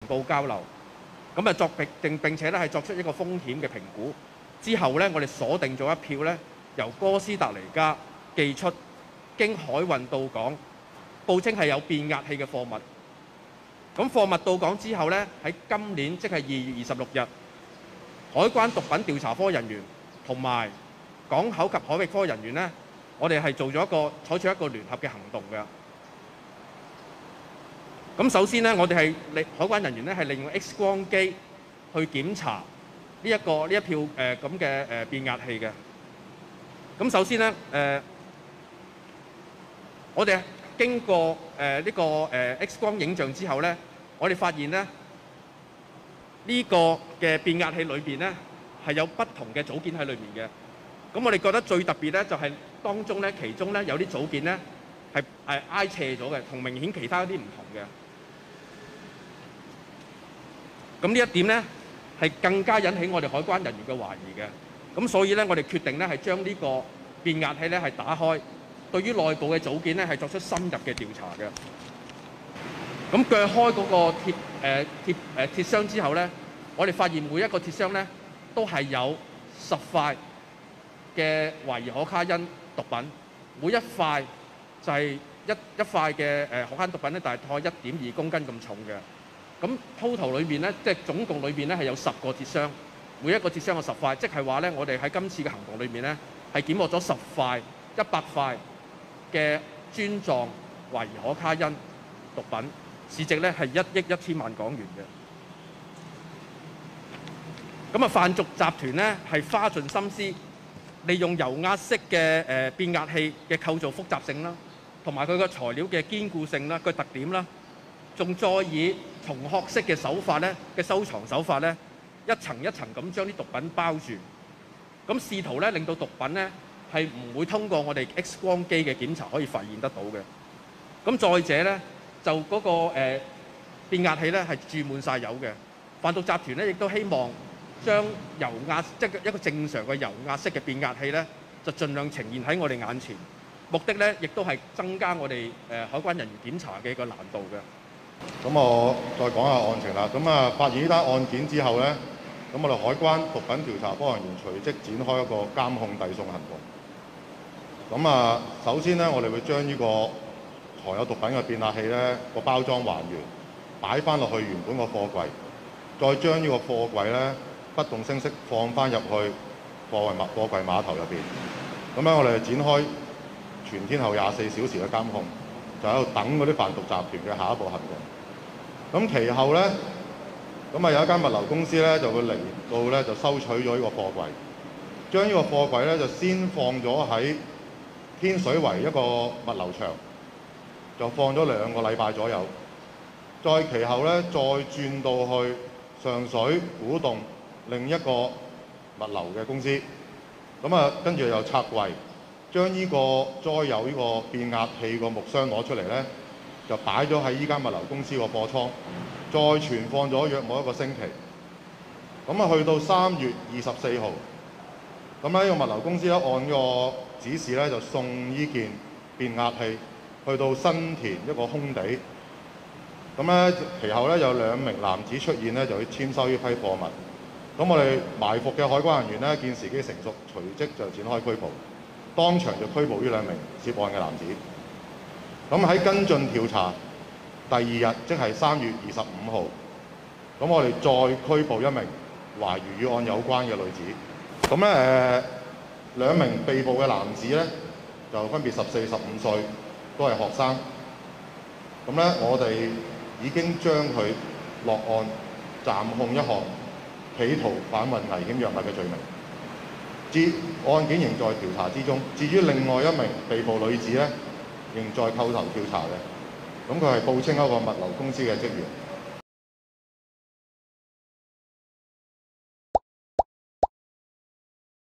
報交流，咁啊並且咧係作出一個風險嘅評估之後咧，我哋鎖定咗一票咧由哥斯達黎加寄出，經海運到港，報稱係有變壓器嘅貨物。咁貨物到港之後咧，喺今年即係2月26日，海關毒品調查科人員同埋港口及海域科人員咧，我哋係採取一個聯合嘅行動嘅。咁首先咧，我哋係海關人員咧係利用 X 光機去檢查呢一票咁嘅變壓器嘅。咁首先咧，我哋經過呢個X 光影像之後咧，我哋發現咧呢個嘅變壓器裏邊咧係有不同嘅組件喺裏面嘅。咁我哋覺得最特別咧就係當中咧其中咧有啲組件咧係挨斜咗嘅，同明顯其他啲唔同嘅。咁呢一點咧係更加引起我哋海關人員嘅懷疑嘅。咁所以咧，我哋決定咧係將呢個變壓器咧係打開，對於內部嘅組件咧係作出深入嘅調查嘅。咁鋸開嗰個鐵箱之後咧，我哋發現每一個鐵箱咧都係有10塊嘅懷疑可卡因毒品，每一塊就係一塊嘅可卡因毒品咧，大概1.2公斤咁重嘅。咁 total 裏面咧，即係總共裏邊咧係有10個鐵箱，每一個鐵箱有10塊，即係話咧，我哋喺今次嘅行動裏面咧係檢獲咗10塊、100塊嘅磚狀懷疑可卡因毒品，市值咧係1億1000萬港元嘅。咁啊，販毒集團咧係花盡心思，利用油壓式嘅變壓器嘅構造複雜性啦，同埋佢個材料嘅堅固性啦、個特點啦，仲再以銅殼式嘅手法咧嘅收藏手法咧，一層一層咁將啲毒品包住，咁試圖咧令到毒品咧係唔會通過我哋 X 光機嘅檢查可以發現得到嘅。咁再者咧，就嗰個變壓器咧係注滿晒油嘅。販毒集團咧亦都希望將油壓即係一個正常嘅油壓式嘅變壓器咧，就盡量呈現喺我哋眼前，目的咧亦都係增加我哋海關人員檢查嘅一個難度嘅。 咁我再講下案情啦。咁啊，發現呢單案件之後咧，咁我哋海關毒品調查科人員隨即展開一個監控遞送行動。咁啊，首先咧，我哋會將呢個藏有毒品嘅變壓器咧個包裝還原，擺翻落去原本個貨櫃，再將呢個貨櫃咧不動聲色放翻入去貨櫃碼頭入邊。咁咧，我哋展開全天候24小時嘅監控，就喺度等嗰啲販毒集團嘅下一步行動。咁其後咧，咁啊有一間物流公司咧就會嚟到咧就收取咗呢個貨櫃，將呢個貨櫃咧就先放咗喺天水圍一個物流場，就放咗2個禮拜左右。再其後咧，再轉到去上水古洞另一個物流嘅公司，咁啊跟住又拆櫃，將呢個載有呢個變壓器個木箱攞出嚟咧，就擺咗喺依間物流公司個貨倉，再存放咗約莫1個星期。咁啊，去到3月24號，咁呢個物流公司咧按個指示咧就送呢件變壓器去到新田一個空地。咁咧其後咧有2名男子出現咧，就去簽收呢批貨物。咁我哋埋伏嘅海關人員咧見時機成熟，隨即就展開拘捕，當場就拘捕呢2名涉案嘅男子。咁喺跟進調查第2日，即係3月25號，咁我哋再拘捕1名懷疑與案有關嘅女子。咁咧2名被捕嘅男子咧就分別14、15歲，都係學生。咁咧我哋已經將佢落案暫控一項企圖販運危險藥物嘅罪名。案件仍在調查之中。至於另外1名被捕女子咧，仍在扣留調查嘅。咁佢係報稱一個物流公司嘅職員。